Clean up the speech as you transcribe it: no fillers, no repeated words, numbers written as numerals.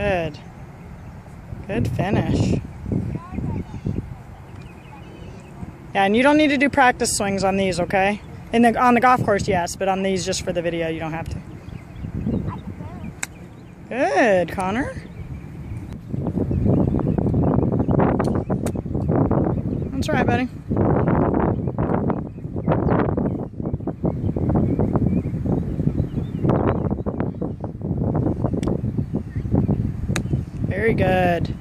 Good. Good finish. Yeah, and you don't need to do practice swings on these, okay? On the golf course, yes, but on these, just for the video, you don't have to. Good, Connor. That's right, buddy. Very good.